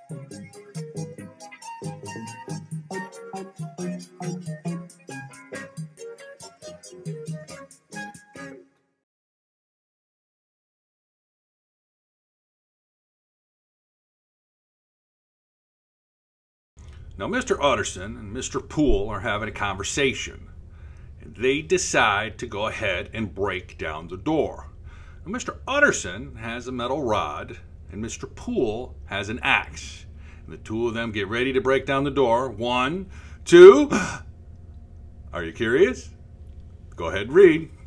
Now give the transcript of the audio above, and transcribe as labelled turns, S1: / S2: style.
S1: Now, Mr. Utterson and Mr. Poole are having a conversation, and they decide to go ahead and break down the door. Now, Mr. Utterson has a metal rod, and Mr. Poole has an axe. And the two of them get ready to break down the door. 1, 2. Are you curious? Go ahead and read.